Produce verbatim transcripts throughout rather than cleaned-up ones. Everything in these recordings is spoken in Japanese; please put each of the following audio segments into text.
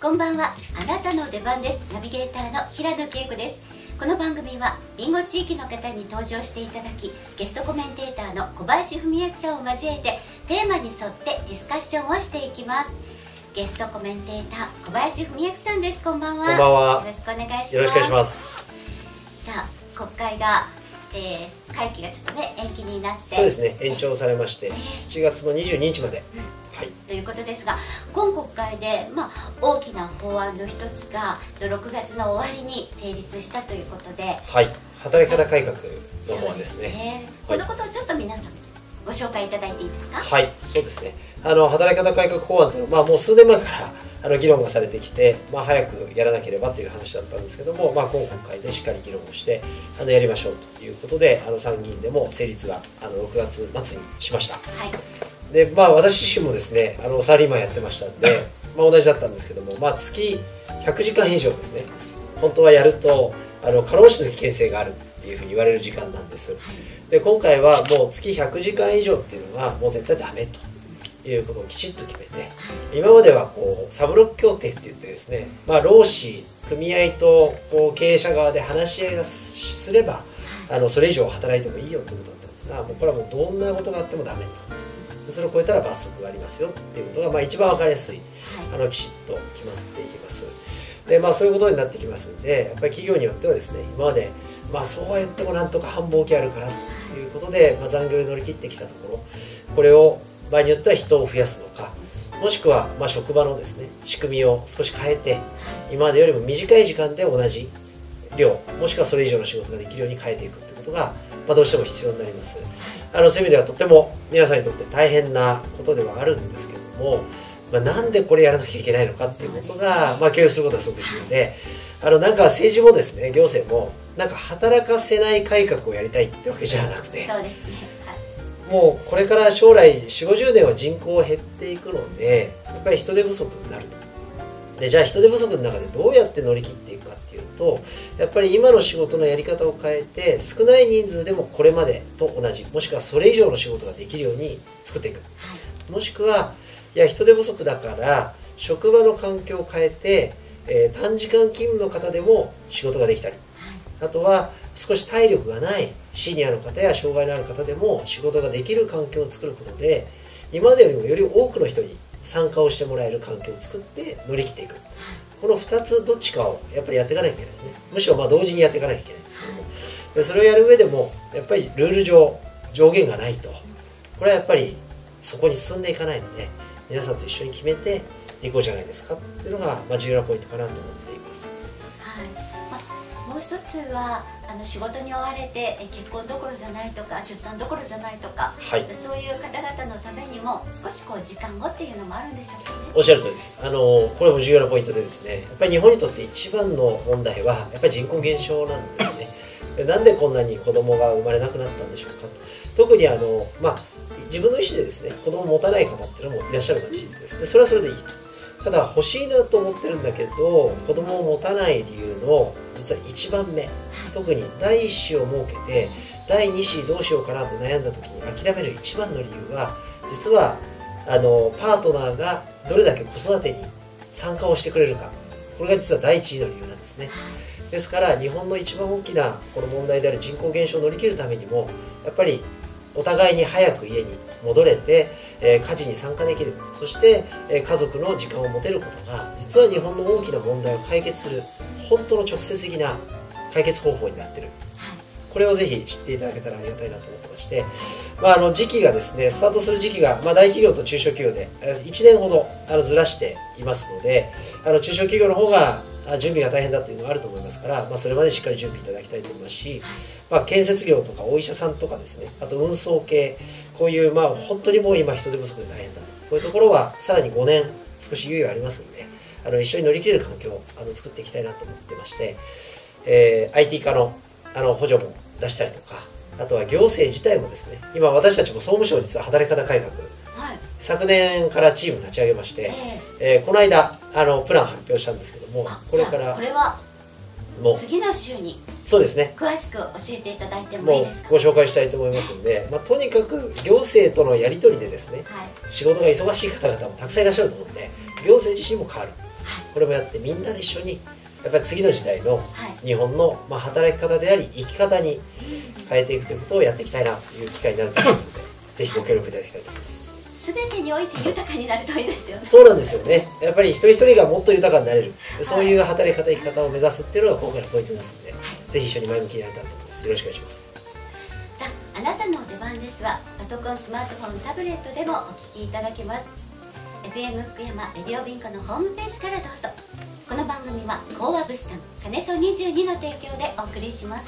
こんばんは。あなたの出番です。ナビゲーターの平野恵子です。この番組はリンゴ地域の方に登場していただき、ゲストコメンテーターの小林文明さんを交えてテーマに沿ってディスカッションをしていきます。ゲストコメンテーター小林文明さんです。こんばんは。 こんばんは。 よろしくお願いします。 よろしくお願いします。 さあ、国会が、えー、会期がちょっとね延期になって、 そうですね、延長されまして、しちがつのにじゅうににちまで、うん、 はい、ということですが、今国会で、まあ、大きな法案の一つがろくがつの終わりに成立したということで、 はい、働き方改革の法案ですね。 そうですね、このことをちょっと皆さんご紹介いただいていいですか。 はい、そうですね。あの働き方改革法案というのは、まあ、もう数年前からあの議論がされてきて、まあ、早くやらなければという話だったんですけども、まあ、今国会でしっかり議論をしてあのやりましょうということで、あの参議院でも成立があのろくがつまつにしました。はい、で、まあ、私自身もですね、あのサラリーマンやってましたんで、まあ、同じだったんですけども、まあ、月ひゃくじかん以上ですね、本当はやるとあの過労死の危険性があるっていうふうに言われる時間なんです。で、今回はもう月ひゃくじかん以上っていうのはもう絶対ダメということをきちっと決めて、今まではこうサブロック協定って言ってですね、まあ、労使組合とこう経営者側で話し合いがすれば、あのそれ以上働いてもいいよってことだったんですが、もうこれはもうどんなことがあってもダメと、それを超えたら罰則がありますよっていうことが、まあ、一番分かりやすい、あのきちっと決まっていきます。で、まあ、そういうことになってきますので、やっぱり企業によってはですね、今まで、まあ、そうは言ってもなんとか繁忙期あるからということで、まあ、残業で乗り切ってきたところ、これを場合によっては人を増やすのか、もしくはまあ職場のですね仕組みを少し変えて、今までよりも短い時間で同じ量、もしくはそれ以上の仕事ができるように変えていくということが、まあ、どうしても必要になります。あのそういう意味ではとても皆さんにとって大変なことではあるんですけども、まあ、なんでこれやらなきゃいけないのかっていうことが、まあ、共有することはすごく重要で、あのなんか政治もですね、行政もなんか働かせない改革をやりたいってわけじゃなくて、 そうですね、 もうこれから将来よんじゅうごじゅうねんは人口減っていくので、やっぱり人手不足になると。で、じゃあ人手不足の中でどうやって乗り切っていくかっていうと、やっぱり今の仕事のやり方を変えて、少ない人数でもこれまでと同じ、もしくはそれ以上の仕事ができるように作っていく、はい、もしくはいや人手不足だから職場の環境を変えて、えー、短時間勤務の方でも仕事ができたり、あとは少し体力がないシニアの方や障害のある方でも仕事ができる環境を作ることで、今までよりもより多くの人に参加をしてもらえる環境を作って乗り切っていく、このふたつどっちかをやっぱりやっていかなきゃいけないですね。むしろまあ同時にやっていかなきゃいけないんですけども、でそれをやる上でもやっぱりルール上上限がないと、これはやっぱりそこに進んでいかないので、皆さんと一緒に決めていこうじゃないですかっていうのが、まあ、重要なポイントかなと思っています。 はい、まあ、もう一つはあの仕事に追われて結婚どころじゃないとか出産どころじゃないとか、はい、そういう方々のためにも少しこう時間をっていうのもあるんでしょうかね。 おっしゃる通りです。あのこれも重要なポイントでですね、やっぱり日本にとって一番の問題はやっぱり人口減少なんですね。で、なんでこんなに子供が生まれなくなったんでしょうかと。特にあの、まあ、自分の意思でですね子供を持たない方っていうのもいらっしゃるのは事実です。でそれはそれでいいと。ただ欲しいなと思ってるんだけど子供を持たない理由の実はいちばんめ、特にだいいっ子を設けてだいに子どうしようかなと悩んだ時に諦める一番の理由は、実はあのパートナーがどれだけ子育てに参加をしてくれるか、これが実は第一位の理由なんですね。ですから日本の一番大きなこの問題である人口減少を乗り切るためにも、やっぱりお互いに早く家に戻れて、えー、家事に参加できる、そして、えー、家族の時間を持てることが実は日本の大きな問題を解決する本当の直接的な解決方法になっている、これをぜひ知っていただけたらありがたいなと思ってまして、まあ、あの時期がですねスタートする時期が、まあ、大企業と中小企業でいちねんほどあのずらしていますので、あの中小企業の方が準備が大変だというのがあると思いますから、まあ、それまでしっかり準備いただきたいと思いますし、まあ、建設業とかお医者さんとかですね、あと運送系、こういうまあ本当にもう今人手不足で大変だと、こういうところはさらにごねん少し猶予ありますので、あの一緒に乗り切れる環境をあの作っていきたいなと思ってまして、えー、アイティー 化のあの補助も出したりとか、あとは行政自体もですね、今私たちも総務省実は働き方改革、はい、昨年からチーム立ち上げまして、えーえー、この間あのプラン発表したんですけども、これからこれはもう次の週にそうですね詳しく教えていただいてもいいですか。 もうご紹介したいと思いますので、まあ、とにかく行政とのやり取りでですね、はい、仕事が忙しい方々もたくさんいらっしゃると思うので、行政自身も変わる、 これもやってみんなで一緒にやっぱり次の時代のはい、 日本のまあ働き方であり生き方に変えていくということをやっていきたいなという機会になると思いますのでぜひご協力いただきたいと思います。 すべてにおいて豊かになるといいですよね。 そうなんですよね。やっぱり一人一人がもっと豊かになれる、そういう働き方生き方を目指すっていうのが今回のポイントですので、はい、ぜひ一緒に前向きになりたいと思います。よろしくお願いします。 さあ、あなたの出番ですはパソコン、スマートフォン、タブレットでもお聞きいただけます。 エフエム 福山レディオビンコのホームページからどうぞ。この番組は講和物産カネソにじゅうにの提供でお送りします。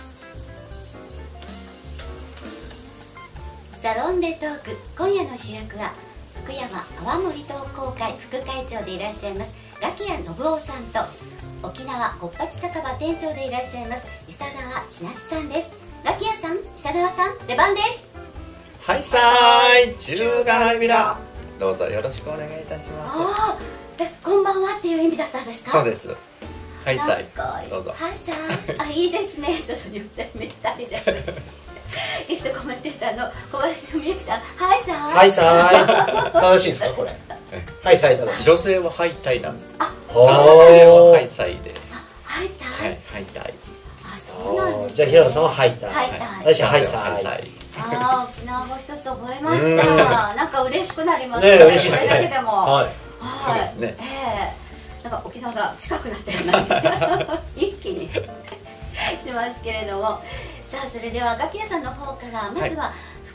サロンでトーク、今夜の主役は福山泡盛同好会副会長でいらっしゃいますガキヤ信夫さんと、沖縄こっぱち酒場店長でいらっしゃいます伊佐川千夏さんです。ガキヤさん、伊佐川さん、出番です。 はいさーい、中華のビラ、どうぞよろしくお願いいたします。 あー、え、こんばんはっていう意味だったんですか？ そうです。はいさい、どうぞ。 はいさい、あ、いいですね。ちょっと言ってみたいです。ゲストコメンテーターの小林文之さん、はいさーい。 はいさーい。正しいですかこれ？はいさい正しい。 女性ははいたいなんです。 あ、 男性ははいさいで。 あ、はいたい。 はい、はいたい。 あ、そうなんですね。 じゃあ平野さんははいたい。 はいたい。 私ははいさい。 あー、沖縄語一つ覚えました。なんか嬉しくなりますね。嬉しいですね。 それだけでも。 はい。 そうですね。 ええ、なんか沖縄が近くなったような一気にしますけれども、さあそれではガキヤさんの方からまずは、はい、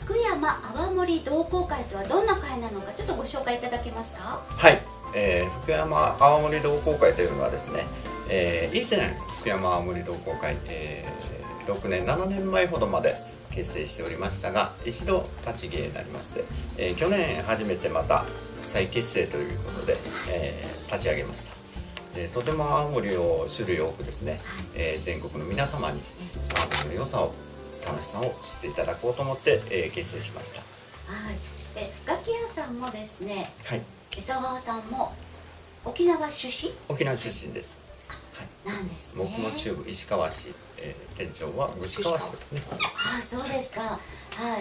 福山泡盛同好会とはどんな会なのかちょっとご紹介いただけますか？ はい、えー、福山泡盛同好会というのはですね、えー、以前福山泡盛同好会、えー、ろくねんななねんまえほどまで結成しておりましたが、一度立ち消えになりまして、えー、去年初めてまた再結成ということで、えー、立ち上げました。でとても泡盛を種類多くですね、えー、全国の皆様に泡盛の良さを楽しさを知っていただこうと思って、えー、結成しました。 はい、えガキヤさんもですね、 はい、 伊佐川さんも沖縄出身？ 沖縄出身です。 はい、なんですね。 僕も中部石川市、えー、店長は串川市ですね。 ああ、そうですか。はい、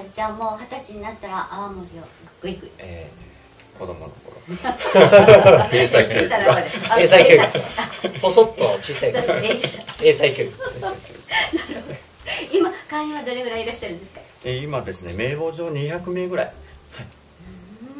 じゃあもう二十歳になったら泡盛をグイグイ。 えー、子供の頃。英才教育。 英才教育。細っと小さい。英才教育。 今会員はどれぐらいいらっしゃるんですか？ えー、今ですね、名簿上にひゃくめいぐらい、はい、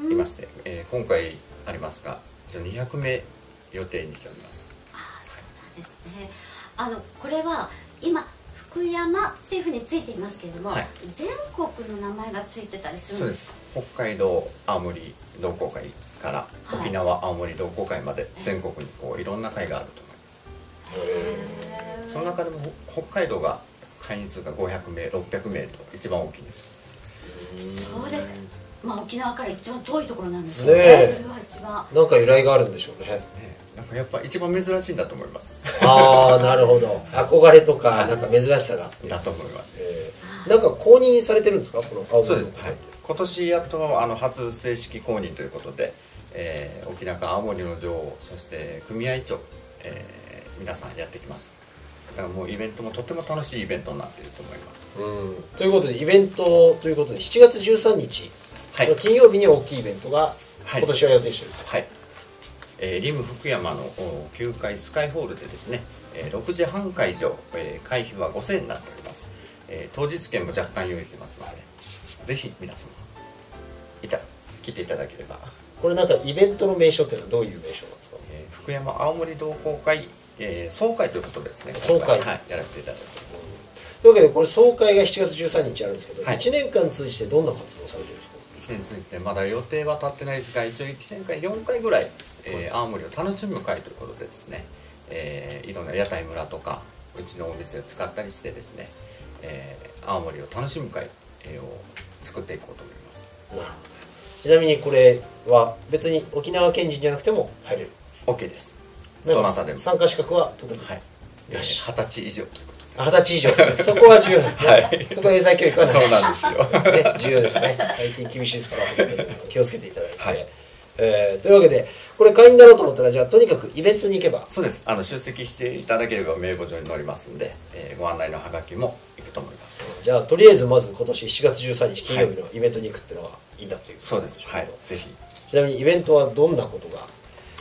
いまして、えー、今回ありますが、一応にひゃくめい予定にしております。 ああ、そうなんですね。あのこれは今福山っていうふうについていますけれども、はい、全国の名前がついてたりするんですか？ そうです。北海道青森同好会から沖縄青森同好会まで全国にこういろんな会があると思います。その中でも北海道が会員数がごひゃくめい、ろっぴゃくめいと一番大きいです。 そうです。まあ沖縄から一番遠いところなんですよね。それは一番なんか由来があるんでしょうね。ね、 なんかやっぱ一番珍しいんだと思います。 ああ、なるほど。憧れとかなんか珍しさがだと思います。 えー、なんか公認されてるんですかこの青森？ そうです。はい。今年やっとあの初正式公認ということで、えー、沖縄青森の女王、そして組合長、えー、皆さんやってきます。だからもうイベントもとても楽しいイベントになっていると思います。 うん、ということでイベントということでしちがつじゅうさんにち、はい、金曜日に大きいイベントが今年は予定していると。 はい、はい、えー、リム福山のきゅうかいスカイホールでですね、えー、ろくじはん会場、えー、会費はごせんえんになっております。えー、当日券も若干用意してますので、ぜひ皆様いた来ていただければ。 これなんかイベントの名称っていうのはどういう名称なんですか？ えー、福山青森同好会、えー、総会ということですね。 総会、 はい、やらせていただいてます。 というわけでこれ総会がしちがつじゅうさんにちあるんですけど、はい、いちねんかん通じてどんな活動をされてるんですか？ いちねん通じてまだ予定は立ってないですが、一応いちねんかんよんかいぐらい、えー、青森を楽しむ会ということでですね、えー、いろんな屋台村とかうちのお店を使ったりしてですね、えー、青森を楽しむ会を作っていこうと思います。 なるほど。ちなみにこれは別に沖縄県人じゃなくても入れる？ OK です。 どなたでも参加資格は特に、 はい、よし、はたち以上ということで。 はたち以上そこは重要なんですね、はい、そこは英才教育はそうなんですよ、 ね、重要ですね。最近厳しいですから本当に気をつけていただいて、はい、えー、というわけでこれ会員だろうと思ったらじゃあとにかくイベントに行けば。 そうです。あの出席していただければ名簿上に載りますので、えー、ご案内のハガキも行くと思います。 じゃあとりあえずまず今年しちがつじゅうさんにち金曜日のイベントに行くっていうのがいいんだという、 そうです。はい、ぜひ。 ちなみにイベントはどんなことが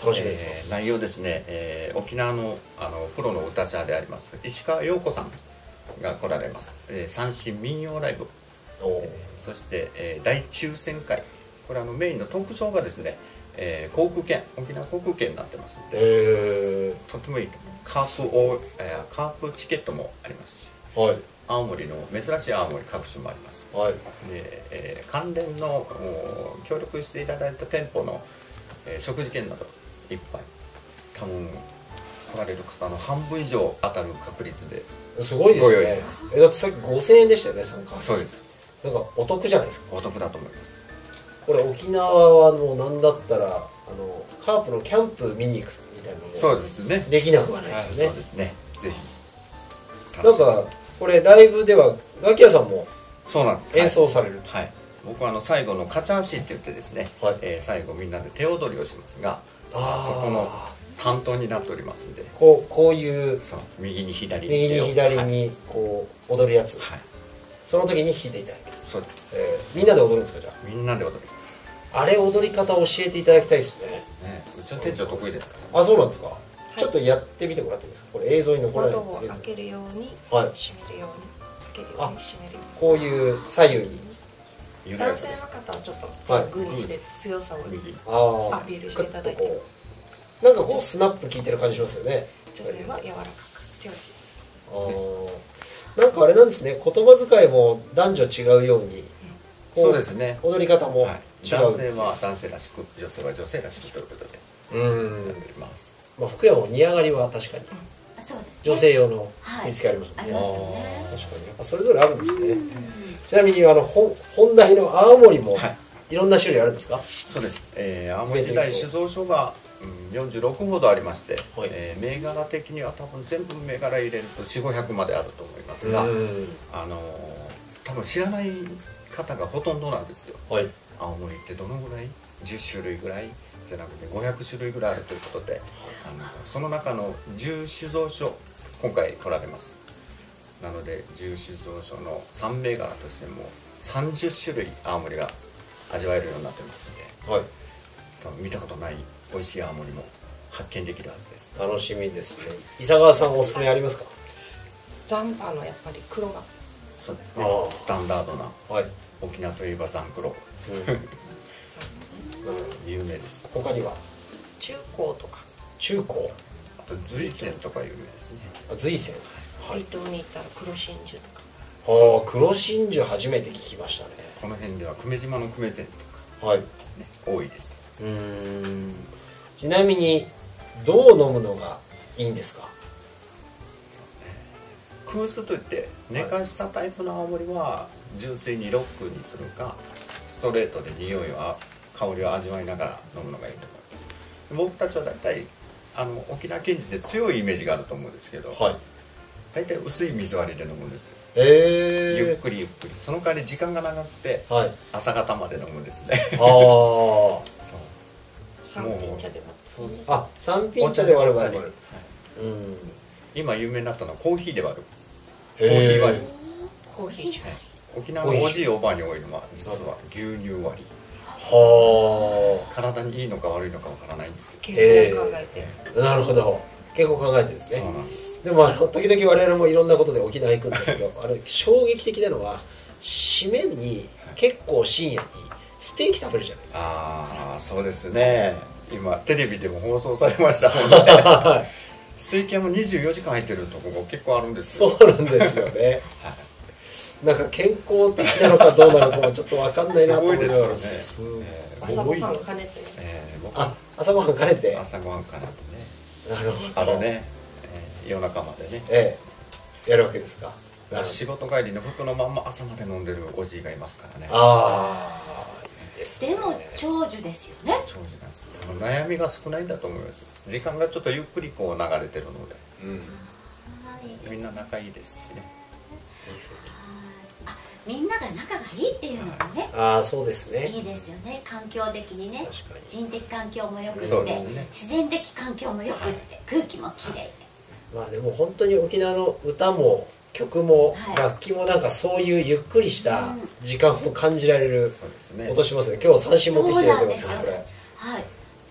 楽しみですか？ えー内容ですね、えー沖縄のあのプロの歌者であります石川陽子さんが来られます、えー三線民謡ライブ、 おーえーそして、えー大抽選会、これあのメインのトークショーがですね、えー航空券、沖縄航空券になってますので、 えとてもいいと思う。カープを、えーカープチケットもありますし、 ー、はい青森の珍しい青森各種もあります。 はい。 で、えー関連のお協力していただいた店舗の、えー食事券などいっぱい、多分来られる方の半分以上当たる確率で。 すごいですご用意しねてます。 えだってさっきごせんえんでしたよね、参加。 そうです。 なんかお得じゃないですか。 お得だと思います。 これ沖縄はもうなんだったらあのカープのキャンプ見に行くみたいなのもそうですね。 できなくはないですよね。 はい、そうですね。ぜひ。 なんかこれライブではガキヤさんもそうなんです。 演奏される。 はい。はい僕はあの最後のカチャーシーって言ってですね、 はいえー最後みんなで手踊りをしますが、 あーそこの担当になっておりますんで、 こうこういうそう右に左に右に手をはい、 左にこう踊るやつ、 はい、 その時に弾いていただける、 そうです。 えーみんなで踊るんですか？じゃみんなで踊ります。 ああれ踊り方教えていただきたいですね。 ね、うちの店長得意ですから、 あ、そうなんですか、 いちょっとやってみてもらっていいですか？これ映像に残らない窓を映像開けるようにはい閉めるように開けるように閉めるよこういう左右にゆうにらゆらです男性の方はちょっはいとグーにして強さを右ああアピールしていただいて、 グッとこうなんかこうスナップ効いてる感じしますよね。 女性は柔らかく手をあーなんかあれなんですね、言葉遣いも男女違うようにこそうですね。 踊り方も違う、 はい、男性は男性らしく、女性は女性らしくということでうんやっております。 まあ、服屋も似上がりは確かにあそうですね女性用のはい見つけありますもんね、 ありますよね確かにやっぱそれぞれあるんですね、 うんちなみにあの本本題の青森もはい、 いろんな種類あるんですか？ そうです。えー、青森時代酒造所が、うん、よんじゅうろくほどありまして、 はいえー銘柄的には多分全部銘柄入れるとよんひゃくごひゃくまであると思いますが、 うんあのー多分知らない方がほとんどなんですよ。 はい青森ってどのぐらいじゅっしゅるいぐらいじゃなくてごひゃくしゅるいぐらいあるということで、あのその中のじゅう酒造所今回来られます。なのでじゅう酒造所のさん銘柄としてもさんじゅっしゅるい青森が味わえるようになってますので、 はい多分見たことない美味しい青森も発見できるはずです。 楽しみですね。伊佐川さんおすすめありますか？ 残波のやっぱり黒がそうですねあー。 スタンダードなはい、 沖縄といえばザンクロうん、なるほ有名です。 ど他には中高とか中高、 あと随泉とか有名ですね。 あ随泉、はい離島に行ったら黒真珠とかああ黒真珠初めて聞きましたね。 この辺では久米島の久米膳とか、 はい、 ね、多いです。 うーんちなみにどう飲むのがいいんですか？ 空酢といって寝かしたタイプの青森は純粋にロックにするかストレートで匂いは香りを味わいながら飲むのがいいと思います。僕たちは大体あの沖縄県人で強いイメージがあると思うんですけど、 はい、 大体薄い水割りで飲むんですよ。 えー、 ゆっくりゆっくり、その代わり時間が長くてはい、 朝方まで飲むんですね。 あそう三品茶でもそうああ三品茶で割る割るはい割る、うん今有名になったのはコーヒーで割る。 コーヒー割りコーヒー茶沖縄のおじいおばあに多いのは実は牛乳割り。 は体にいいのか悪いのかわからないんですけ健康を考えて、 あなるほど結構考えてるんですど、 ね。 そうなんです。 でもあの時々我々もいろんなことで沖縄行くんですけどあれ衝撃的なのは締めに結構深夜にステーキ食べるじゃないですか。 ああそうですね。今テレビでも放送されましたもんね。ステーキ屋もにじゅうよじかん入ってるところ結構あるんですよ。 そうなんですよね。 はいなんか健康的なのかどうなのかもちょっと分かんないなと思いながらすごいですよね。 朝ごはんな兼ねてねえー、僕あ朝ごはん兼ねて朝ごはんかなとね。 なるほどあのね、えー夜中までね。 ええやるわけですか。なるほど仕事帰りの服のまんま朝まで飲んでるおじいがいますからね。 ああいいですね。 でも長寿ですよね。 長寿なんです。悩みが少ないんだと思います。時間がちょっとゆっくりこう流れてるので、 うんはいみんな仲いいですしね。 あみんなが仲がいいっていうのがね、 ああそうですいね。 いですよね。環境的にね、 確かに人的環境も良くって、 そうですね自然的環境も良くって、空気もきれいで、 まあでも本当に沖縄の歌も曲もはい楽器もなんかそういうゆっくりした時間を感じられるそうですね。 音しますね。今日三振持ってきていただいてますねこれ。 はい。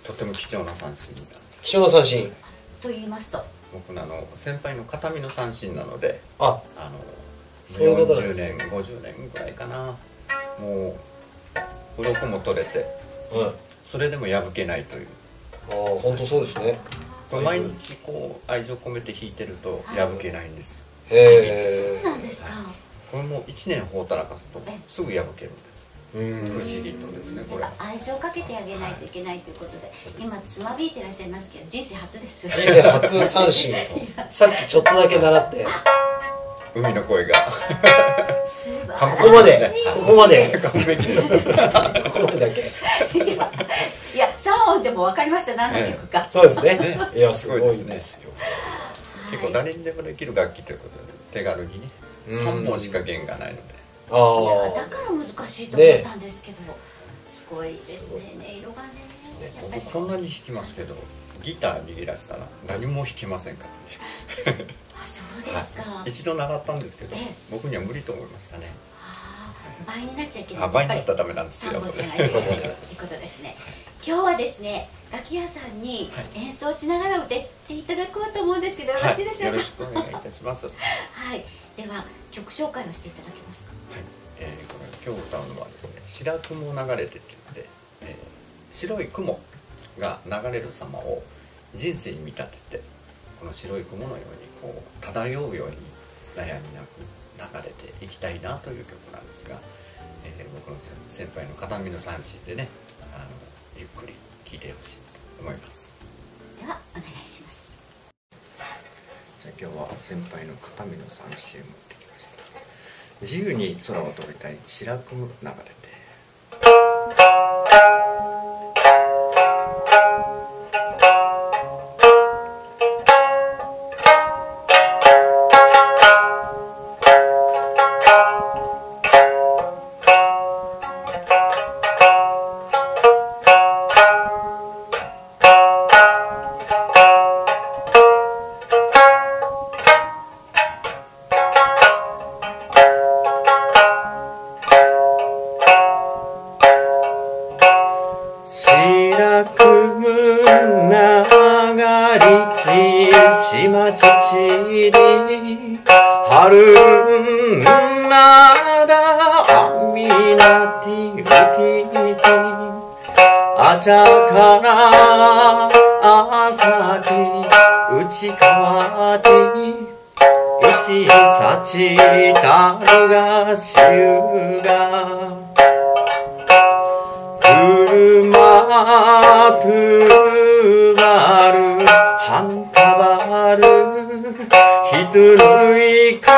とても貴重な三振だ。 貴重な三振と言いますと、 僕のあの先輩の形見の三振なので、 ああのそういうことなんですよんじゅうねんごじゅうねんぐらいかな、もう鱗も取れて、 はい、 それでも破けないという。 ああ本当そうですね。 毎日こう愛情込めて弾いてると破けないんですよ。 へそうなんですか。 これもいちねんほったらかすとすぐ破けるんです。 え。 不思議とですね、これ愛情かけてあげないといけないということで、今つまびいてらっしゃいますけど、人生初です。 人生初三振さっきちょっとだけ習って海の声が素晴らしい。 ここまでここまで完璧です。 ここまでだけいや、さん音でも分かりました、何の曲か。 そうですね。 ねいやすごいですすごいね。 ですよ。結構誰にでもできる楽器ということで手軽にね、 うんさんぼんしか弦がないので。 いやあだから難しいと思ったんですけど、すごいですね、音色がね。やっぱり僕こんなに弾きますけど、ギター握らしたら何も弾けませんからね。 あ、そうですか。 一度習ったんですけどええ、 僕には無理と思いましたね。 あー、倍になっちゃいけない。 あ、倍になったらダメなんですよ。 三本じゃないこれということですね。今日はですね、楽器屋さんに演奏しながら歌っていただこうと思うんですけど、よろしいでしょうか。 よろしくお願いいたします。はい、 はい、では曲紹介をしていただけますか。 えー、これ今日歌うのはですね、白雲流れてっていうので、えー、白い雲が流れる様を人生に見立てて、この白い雲のようにこう漂うように悩みなく流れていきたいなという曲なんですが、えー、僕の先輩の形見の三振でね、あのゆっくり聴いてほしいと思います。 ではお願いします。 じゃあ今日は先輩の形見の三振を持ってきました。自由に空を飛びたい白雲流れて。島父に春なだあみなてうててあちゃから朝き内川て一幸たるがしゅが車とばる半たばる人ぬいく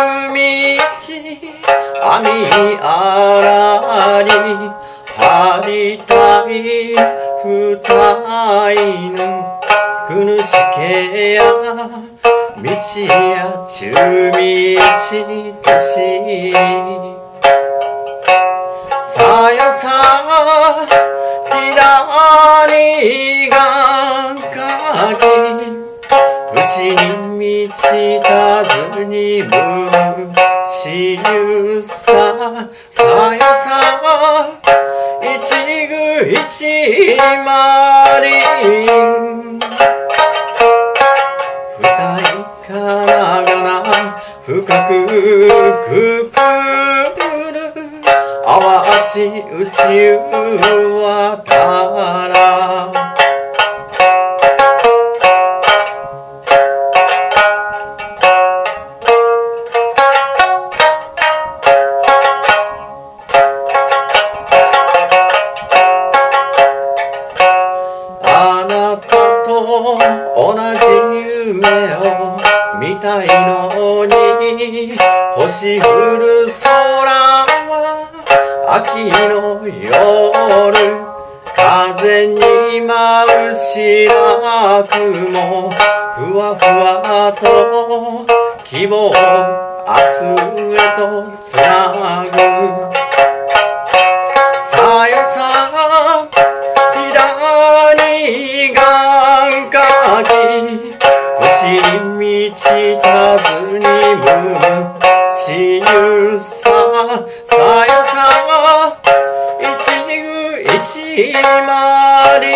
道網あらに張りたい二犬くぬしけや道や中道としさやさ左がかき牛に満ちたずにむしゆささやさ一具一まり二重からがな深くくくる淡ち宇宙はたらあなたと同じ夢を見たいのに星降る空は秋の夜風に舞う白雲ふわふわと希望明日へとつなぐさやさ左がかき星に満ちたずにむしゆささやさ一具一まり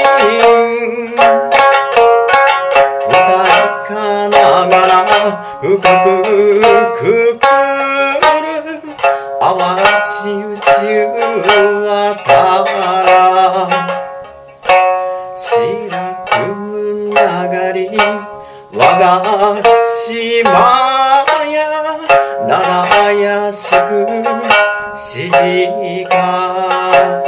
歌いかながら深くくくる淡ち宇宙はたら白く流り我が島や長やしくしじか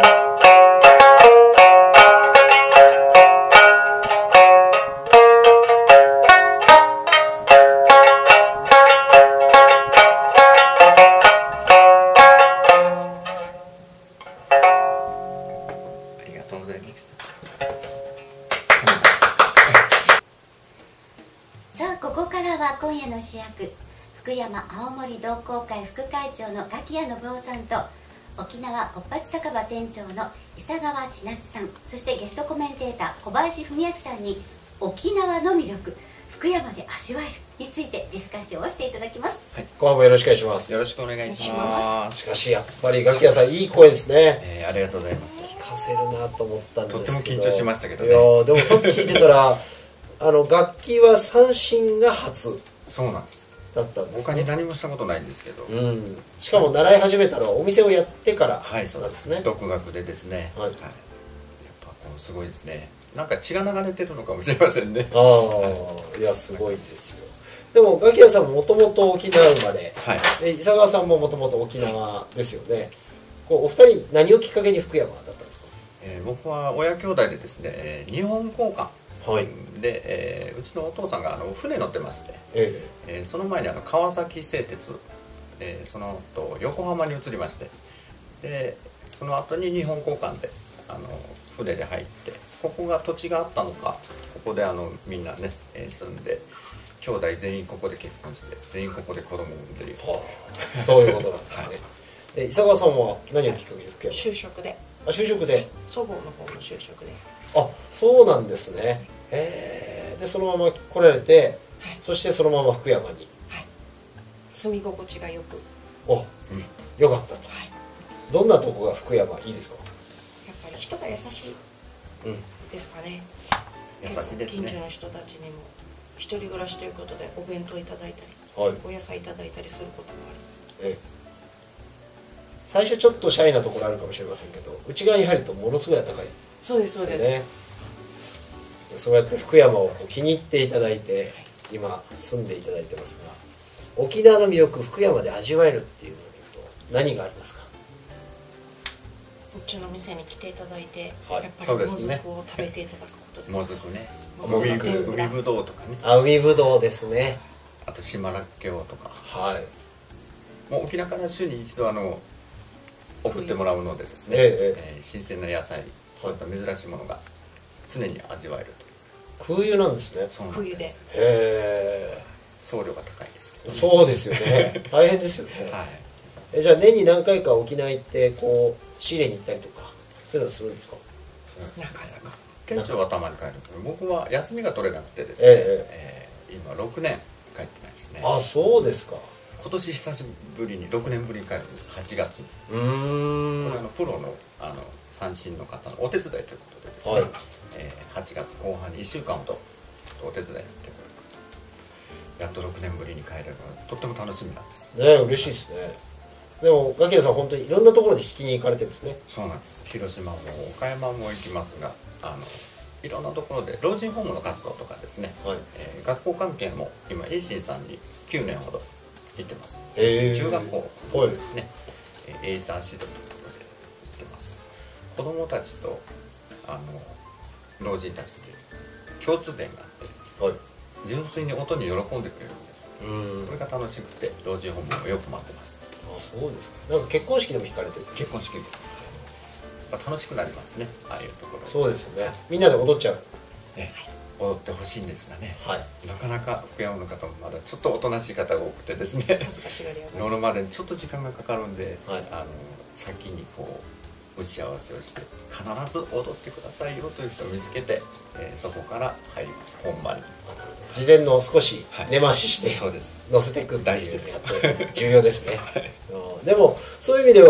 今夜の主役、福山青森同好会副会長の柿谷信夫さんと沖縄こっぱち酒場店長の伊佐川千夏さん、そしてゲストコメンテーター小林文明さんに沖縄の魅力、福山で味わえるについてディスカッションをしていただきます。 はい、後半もよろしくお願いします。 よろしくお願いします。 しかしやっぱり柿谷さんいい声ですね。 えー、ありがとうございます。 聞かせるなと思ったんですけど、 とっても緊張しましたけどね。 いやでもさっき聞いてたらあの楽器は三振が初。 そうなんです。 だったんですね。 他に何もしたことないんですけど、 うん、しかも習い始めたのはお店をやってからなんですね。はい、そうです。 独学でですね、はいはい、やっぱこうすごいですね。なんか血が流れてるのかもしれませんね。 ああ、はい、いやすごいですよ。でも柿谷さんももともと沖縄生まれ、はい、で伊佐川さんももともと沖縄ですよね。こうお二人何をきっかけに福山だったんですか？ えー、僕は親兄弟でですね、日本交換はい、で、えー、うちのお父さんがあの船乗ってまして、えええー、その前にあの川崎製鉄、えー、その後横浜に移りまして、でその後に日本交換であの船で入って、ここが土地があったのか、ここであのみんなね、えー、住んで兄弟全員ここで結婚して全員ここで子供を産んでる、はあ、そういうことなんですね。はい、で伊佐川さんは何をきっかけに福山？ 就職で。 あ、就職で。 祖母の方の就職で。 あ、そうなんですね。へえ。でそのまま来られて、はい、そしてそのまま福山に、はい、 住み心地がよく、 お、うん、よかったと、はい、どんなとこが福山いいですか？ やっぱり人が優しいですかね。 うん、優しいですね。 近所の人たちにも一人暮らしということでお弁当いただいたり、はい、お野菜いただいたりすることもある。ええ、 最初ちょっとシャイなところあるかもしれませんけど、内側に入るとものすごい暖かい。 そうですそうです。 そうやって福山を気に入っていただいて今住んでいただいてますが、沖縄の魅力福山で味わえるっていうのでいくと何がありますか？ うちの店に来ていただいて、 はい、 やっぱりもずくを食べていただくことです。 もずくね、海ぶどうとかね。 あ、海ぶどうですね。 あと島らっきょうとか。 はい。 もう沖縄から週に一度あの送ってもらうのでですね、えええー、新鮮な野菜、そういった珍しいものが常に味わえるという。 空輸なんですね。 空輸で。へえ。 送料が高いですけど、 ね。そうですよね。大変ですよね。はい。え、じゃあ年に何回か沖縄行ってこう仕入れに行ったりとかそういうのするんですか？ なかなか。店長はたまに帰るけど、僕は休みが取れなくてですね。えええー、今ろくねん帰ってないですね。 あ、そうですか。 今年久しぶりにろくねんぶりに帰るんです。はちがつに。うーん。これあのプロのあの三振の方のお手伝いということでですね。はい、えー、はちがつこう半にいっしゅうかんほどお手伝いやってくれる。やっとろくねんぶりに帰れるのがとっても楽しみなんです。 ね、嬉しいですね。でも柿谷さん本当にいろんなところで弾きに行かれてるんですね。 そうなんです。広島も岡山も行きますが、あのいろんなところで老人ホームの活動とかですね。はい、えー、学校関係も今栄新さんにきゅうねんほど行ってます。えー、中学校ですね。はい、エイサー指導というところで行ってます。子供たちとあの老人たちで共通点があって、はい、純粋に音に喜んでくれるんです。うん、それが楽しくて老人ホームもよく待ってます。 あ、そうですか。なんか結婚式でも弾かれてるんですか？ 結婚式で楽しくなりますね、ああいうところ。 そうですよね。みんなで踊っちゃう、 ね、踊ってほしいんですがね、はい、なかなか福山の方もまだちょっとおとなしい方が多くてですね、乗るまでにちょっと時間がかかるんで、はい、あの先にこう打ち合わせをして必ず踊ってくださいよという人を見つけて、えー、そこから入ります、本番に。 事前の少し根回しして、はい、 そうです、 乗せていくっていうのが重要ですね。はい、でもそういう意味では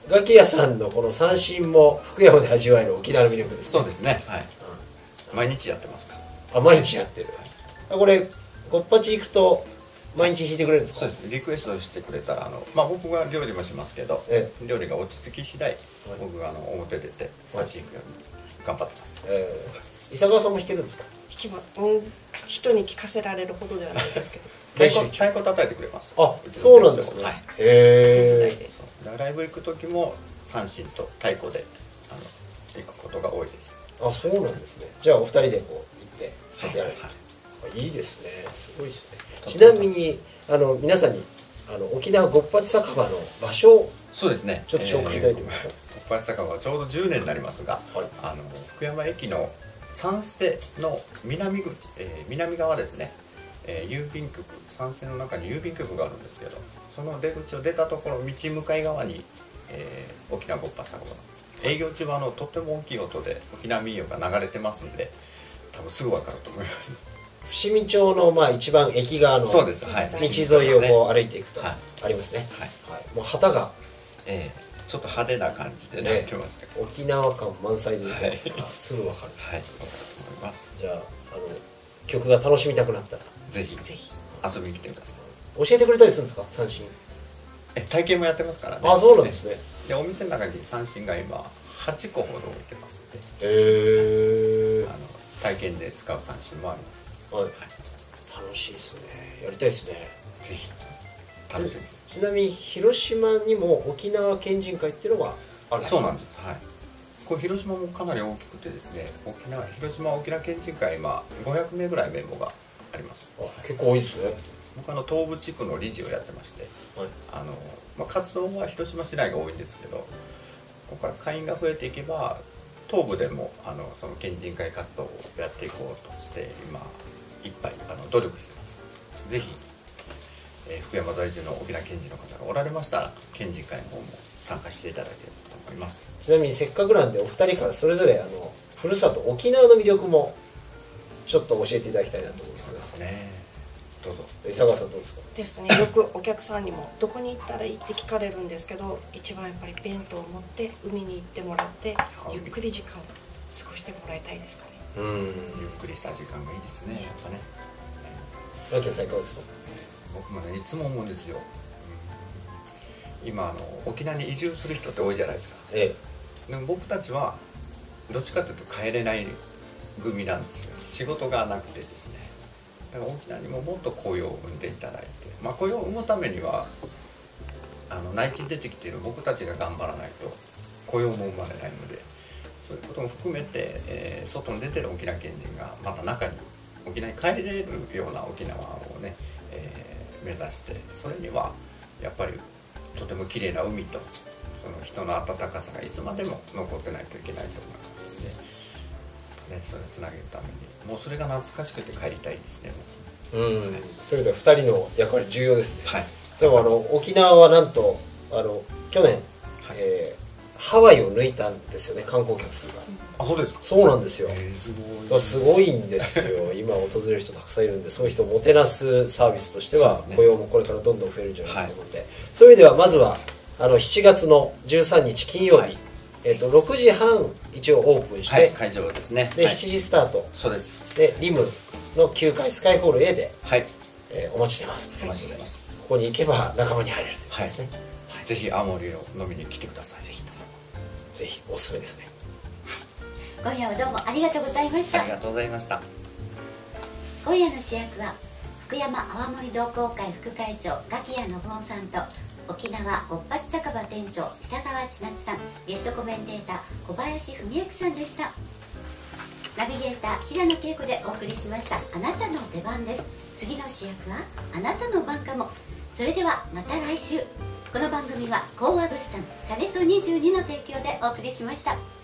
ガキ屋さんのこの三振も福山で味わえる沖縄の魅力ですね。 そうですね、はい、うん、毎日やってますか。 あ、毎日やってる、はい、これごっぱち行くと毎日弾いてくれるんですか？ そうです。リクエストしてくれたら、あの、まあ、僕が料理もしますけど、ええ、料理が落ち着き次第、はい、僕があの表出て三振弾くように頑張ってます。 えー、伊佐川さんも弾けるんですか？ 弾きます。うん、人に聞かせられるほどではないですけど太鼓太鼓叩いてくれます。 あ、そうなんですね。はい、へえ。 手伝いで。 ライブ行く時も三振と太鼓であの行くことが多いです。 あ、そうなんですね。じゃあお二人でこう行ってやられて、はい、いいですね。すごいですね。ちなみにあの皆さんにあの沖縄ごっぱち酒場の場所をそうですね、 ちょっと紹介いただいてますか？ ごっぱち酒場はちょうどじゅうねんになりますが、はい、あの福山駅の三ステの南口、えー、南側ですね、えー、郵便局、三ステの中に郵便局があるんですけど、その出口を出たところ道向かい側に、えー、沖縄ごっぱち酒場の営業中はあのとっても大きい音で沖縄民謡が流れてますんで、多分すぐ分かると思います。 伏見町のまあ一番駅側の道沿いをこう歩いていくとありますね。はい、もう旗が、 えー、ちょっと派手な感じでなってますけど、 沖縄感満載で出てますからすぐ分かる。 はい、分かると思います。 じゃあ、あの曲が楽しみたくなったらぜひぜひ遊びに来てください。教えてくれたりするんですか？三振。 え、体験もやってますからね。 あ、そうなんですね。 で、お店の中に三振が今はちこほど置いてますので、 へえ。 あの体験で使う三振もあります。はい、はい、 楽しいですね。やりたいですね。 ぜひ。楽しみです。 ちなみに広島にも沖縄県人会っていうのがある。 そうなんです。はい。これ広島もかなり大きくてですね、沖縄広島沖縄県人会今ごひゃくめいぐらいメンバーがあります。 あ、結構多いですね。 僕あの東部地区の理事をやってまして、はい、あのまあ、活動は広島市内が多いんですけど、ここから会員が増えていけば東部でもあのその県人会活動をやっていこうとして今いっぱいあの努力してます。ぜひ、えー、福山在住の沖縄県人の方がおられましたら県人会の方も参加していただければと思います。 ちなみにせっかくなんでお二人からそれぞれあのふるさと沖縄の魅力もちょっと教えていただきたいなと思うんですけど。 そうですね。どうぞ。 伊佐川さんどうですか？ ですね。よくお客さんにもどこに行ったらいいって聞かれるんですけど、一番やっぱり弁当を持って海に行ってもらってゆっくり時間を過ごしてもらいたいですかね。 うん、ゆっくりした時間がいいですね。やっぱね。 マキヤさんいかがですか？ 僕もねいつも思うんですよ。うん、今あの沖縄に移住する人って多いじゃないですか。ええ。でも僕たちはどっちかというと帰れない組なんですよ。仕事がなくてですね。だから沖縄にももっと雇用を生んでいただいて、まあ、雇用を生むためにはあの内地に出てきている僕たちが頑張らないと雇用も生まれないので、そういうことも含めて、えー、外に出てる沖縄県人がまた中に沖縄に帰れるような沖縄をね、えー、目指して、それにはやっぱりとても綺麗な海とその人の温かさがいつまでも残ってないといけないと思いますので。ね、それをつなげるためにもうそれが懐かしくて帰りたいですね。 うん、はい、それではふたりの役割重要ですね。はい、でもあの沖縄はなんとあの去年、はい、えー、ハワイを抜いたんですよね、観光客数が。 あ、そうですか。 そうなんですよ。 えー、すごい。 すごいんですよ。今訪れる人たくさんいるんで、そういう人をもてなすサービスとしては、ね、雇用もこれからどんどん増えるんじゃないかと思うので、はい、そういう意味ではまずはあのしちがつのじゅうさんにち金曜日、はい、えー、とろくじはん一応オープンして、はい、 会場ですね。 で、 はい、 しちじスタート。 そうです。 でリムのきゅうかいスカイホール A で、はい、えー、お待ちしてますということで、ここに行けば仲間に入れるということですね。 はいはい、ぜひ青森を飲みに来てください。 ぜひぜひおすすめですね。 今夜はどうもありがとうございました。 ありがとうございました。 今夜の主役は福山泡盛同好会副会長垣谷信夫さんと沖縄ごっぱち酒場店長伊佐川千夏さん、ゲストコメンテーター小林文明さんでした。ナビゲーター平野恵子でお送りしました。あなたの出番です。次の主役はあなたの番かも。それではまた来週。この番組は講和物産金曽にじゅうにの提供でお送りしました。